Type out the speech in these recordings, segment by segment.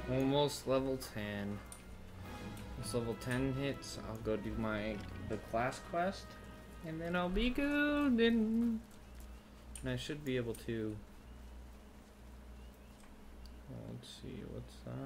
Almost level 10. Once level 10 hits, I'll go do the class quest, and then I'll be golden. And I should be able to. Let's see, what's that?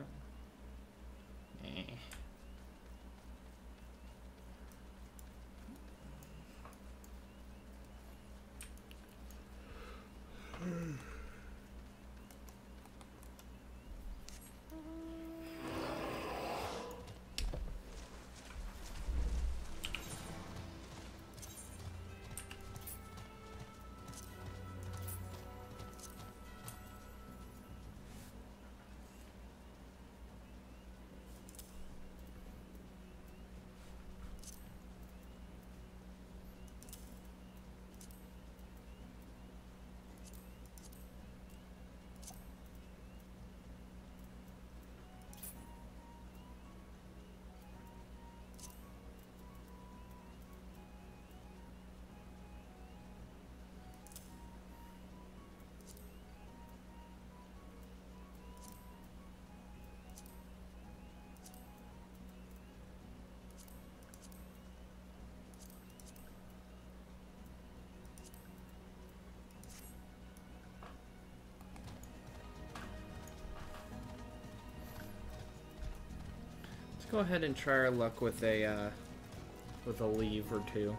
Go ahead and try our luck with a leave or two.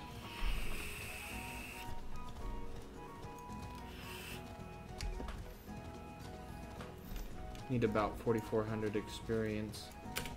Need about 4,400 experience.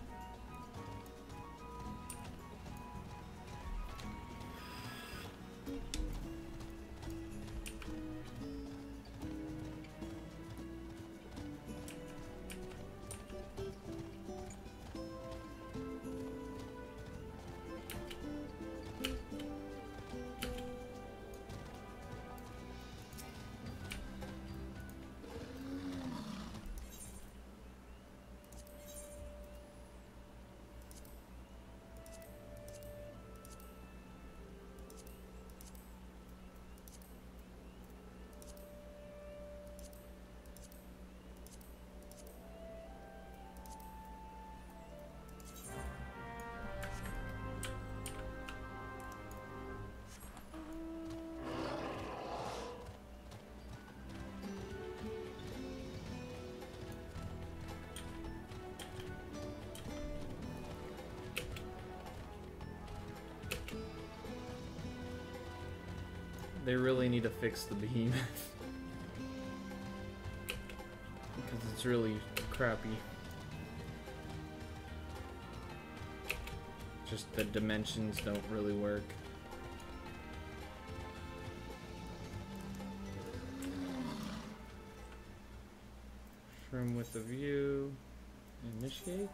They really need to fix the behemoth. Because it's really crappy. Just the dimensions don't really work. Shroom with a view. Initiate.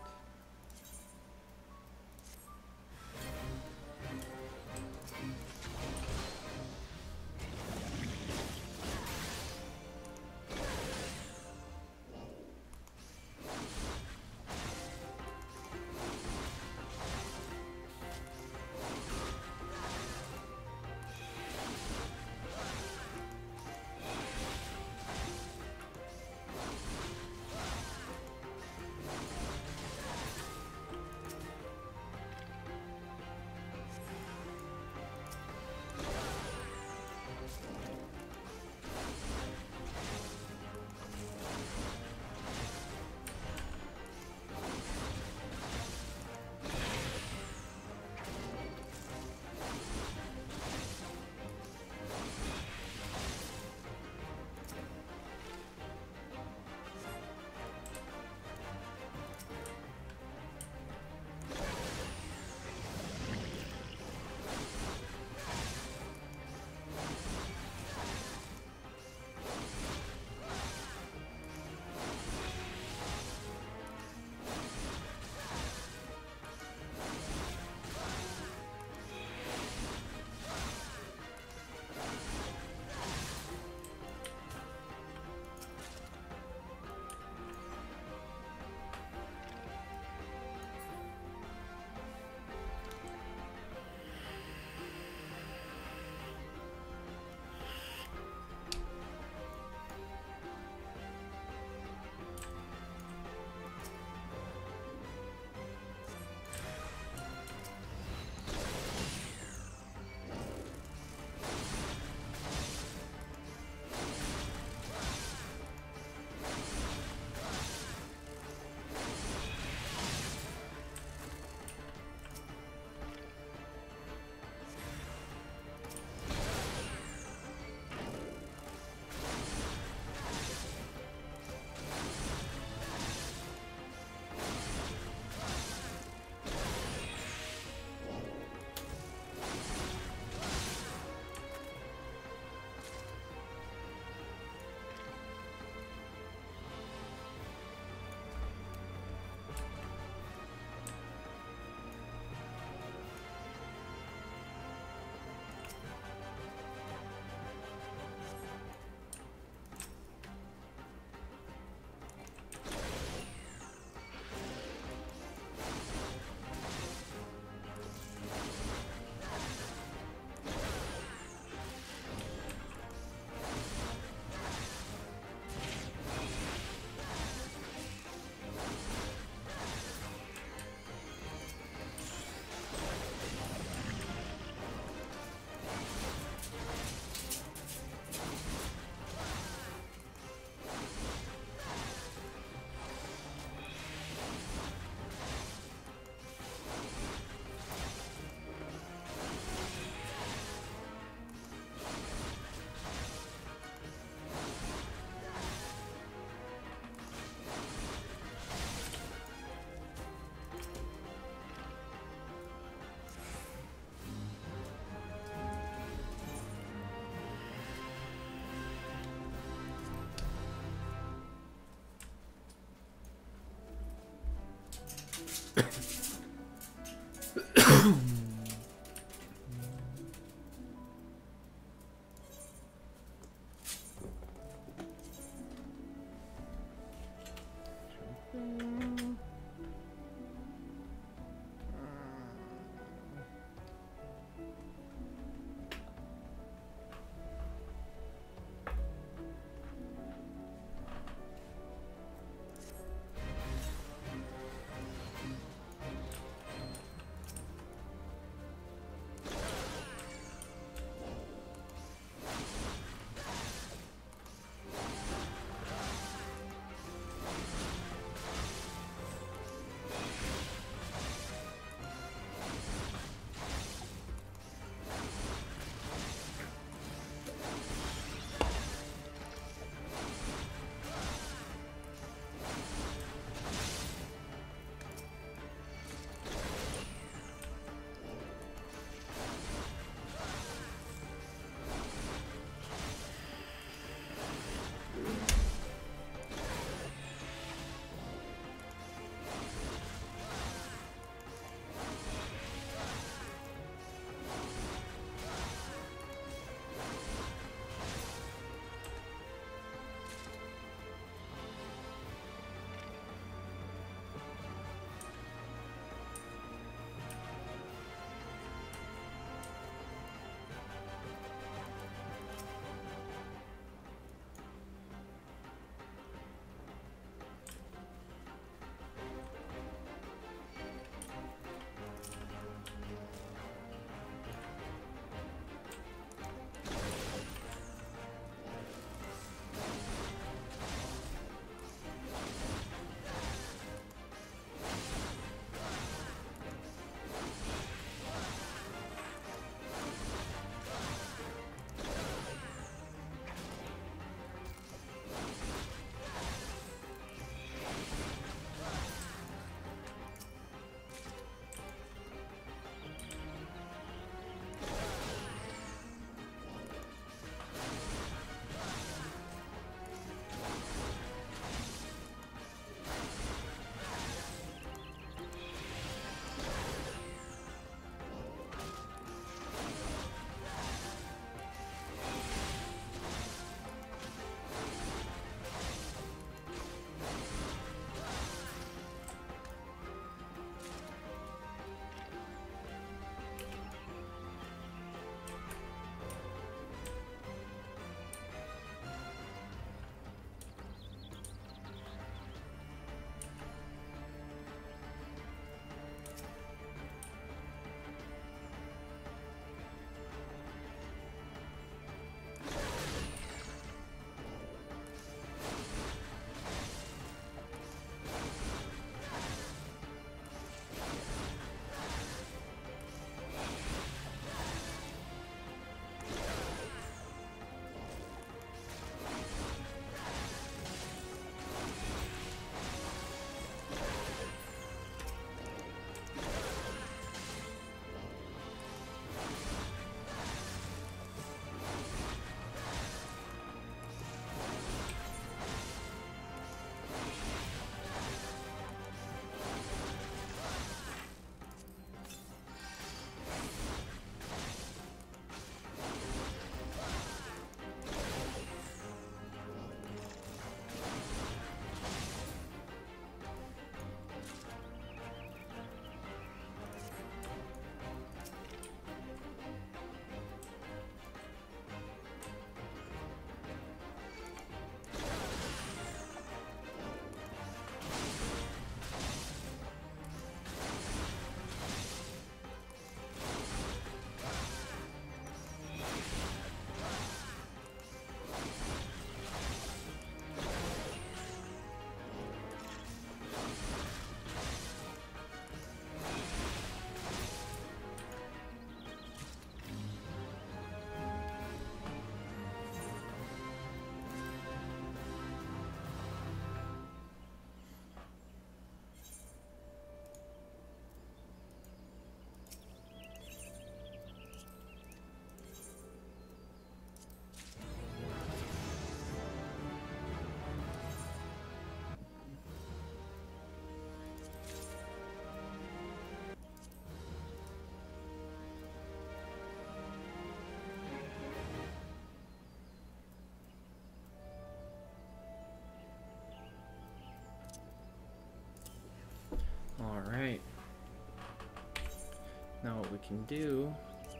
can do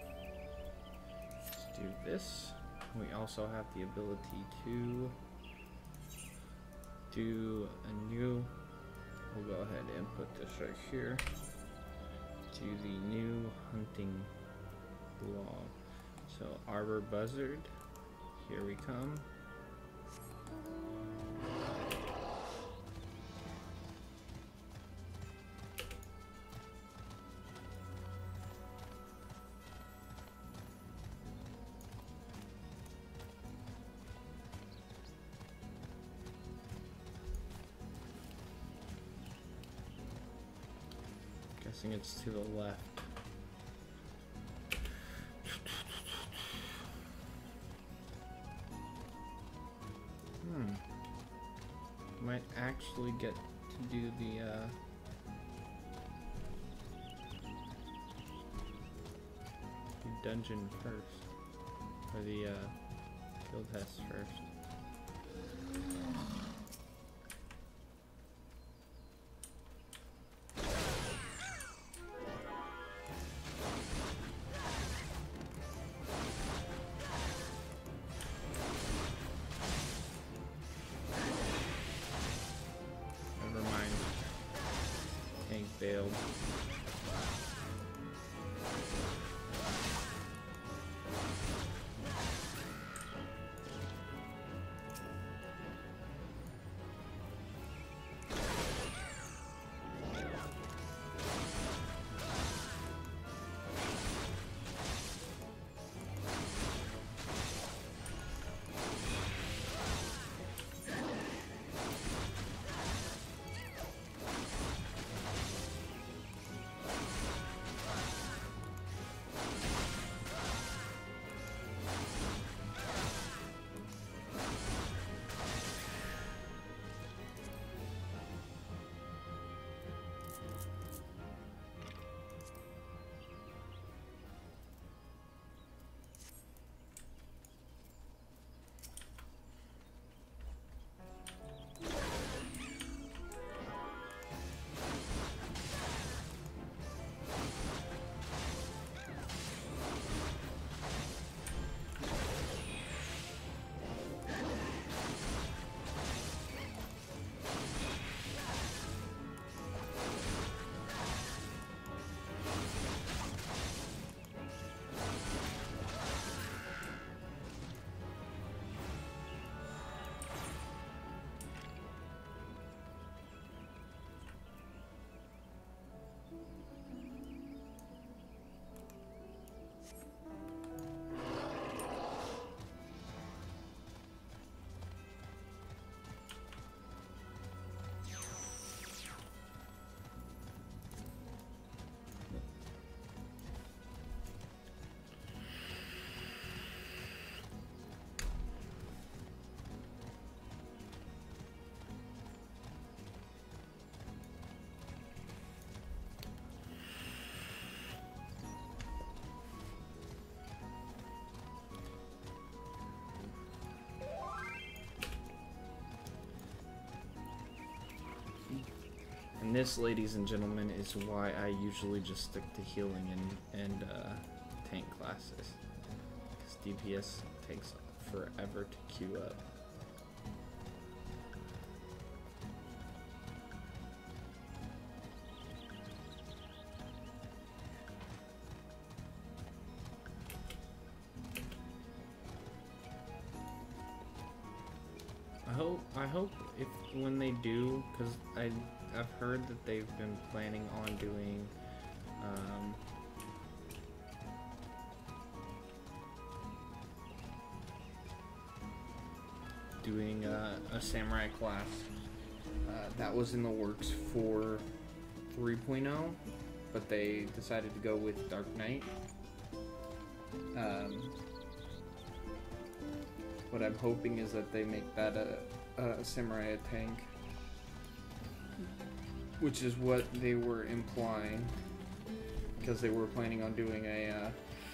is do this. We also have the ability to do a new, we'll go ahead and put this right here, do the new hunting log. So Arbor Buzzard, here we come. Guessing it's to the left. Might actually get to do the dungeon first, or the field test first. Failed. And this, ladies and gentlemen, is why I usually just stick to healing and tank classes. Because DPS takes forever to queue up. I hope if when they do, because I've heard that they've been planning on doing a samurai class that was in the works for 3.0, but they decided to go with Dark Knight. What I'm hoping is that they make that a samurai tank, which is what they were implying, because they were planning on doing a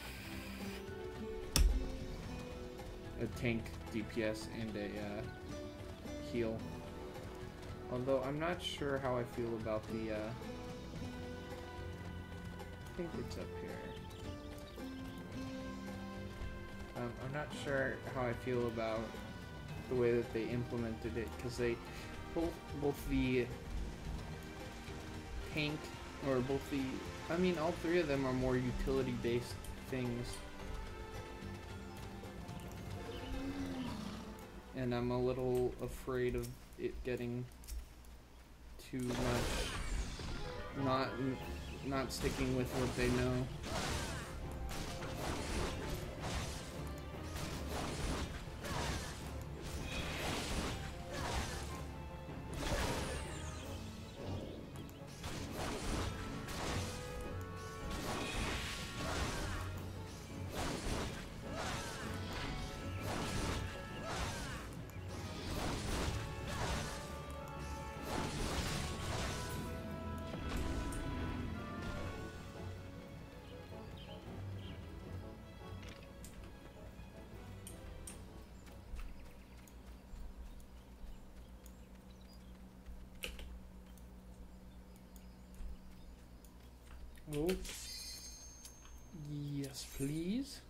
tank DPS and a heal. Although I'm not sure how I feel about the I think it's up here. I'm not sure how I feel about the way that they implemented it, because they both the tank or both the I mean all three of them are more utility based things, and I'm a little afraid of it getting too much not sticking with what they know. Oh, yes, please.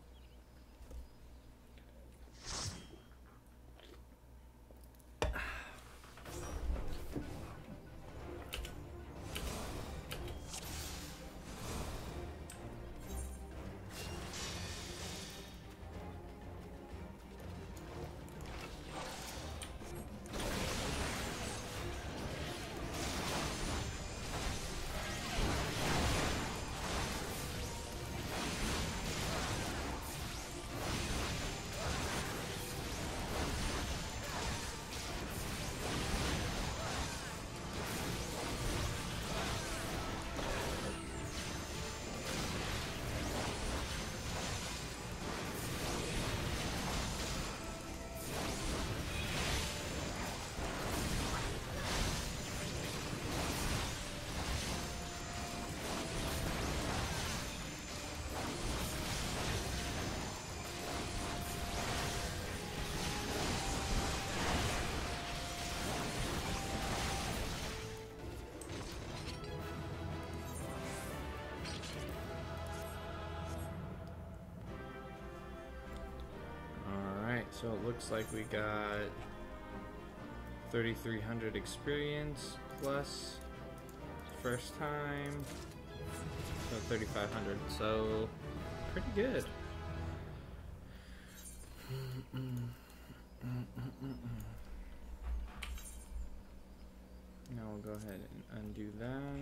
So it looks like we got 3,300 experience plus first time, so 3,500. So pretty good. Now we'll go ahead and undo that.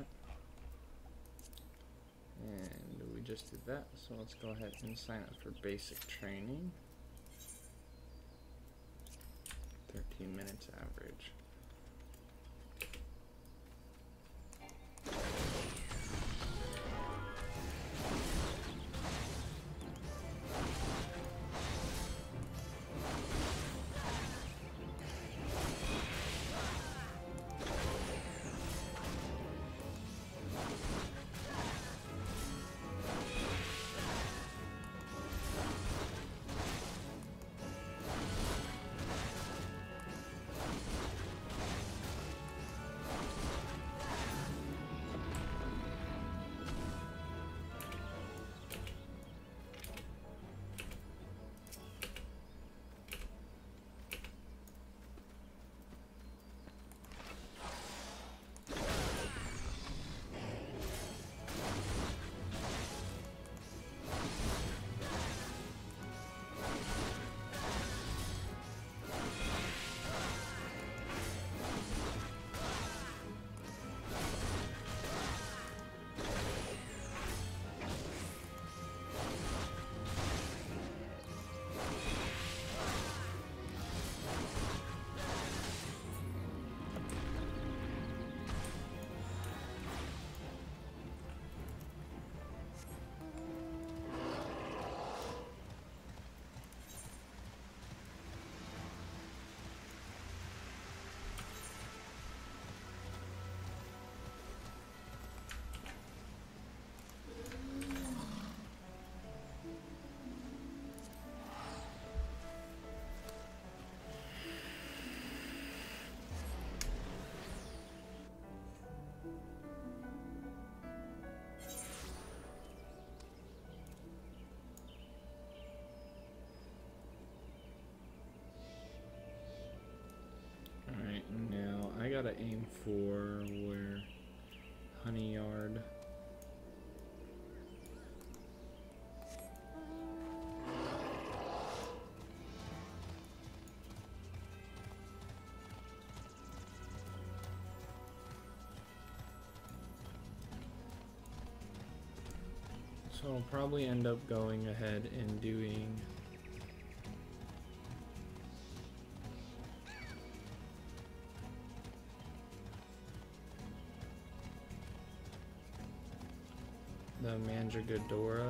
And we just did that, so let's go ahead and sign up for basic training. 13 minutes average. gotta aim for where Honey Yard. So I'll probably end up going ahead and doing the Mandragora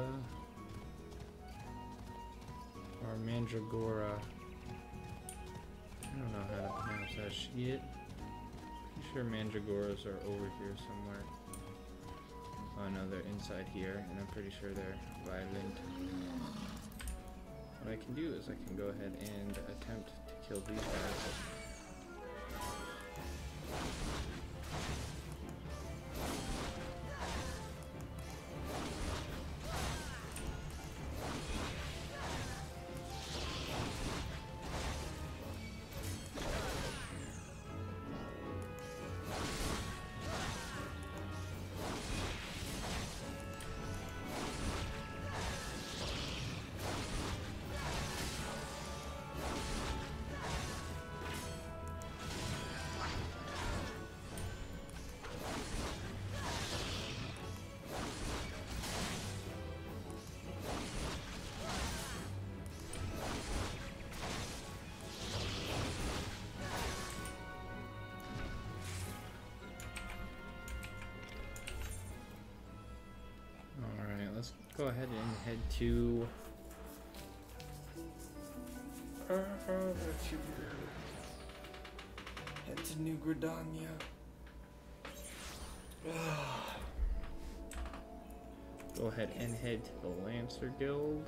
or Mandragora. I don't know how to pronounce that shit. Pretty sure Mandragoras are over here somewhere. Oh no, they're inside here, and I'm pretty sure they're violent. What I can do is I can go ahead and attempt to kill these guys. Let's go ahead and head to head to New Gridania. Go ahead and head to the Lancer Guild.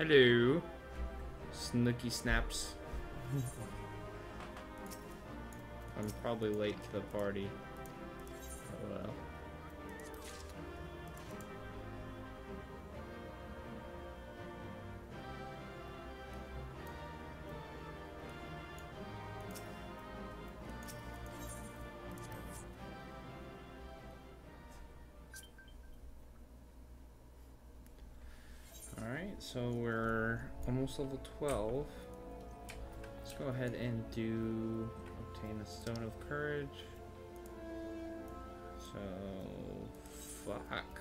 Hello. Snooky snaps. I'm probably late to the party. Oh well. Alright, so we're almost level 12. Let's go ahead and do obtain a stone of courage. So fuck.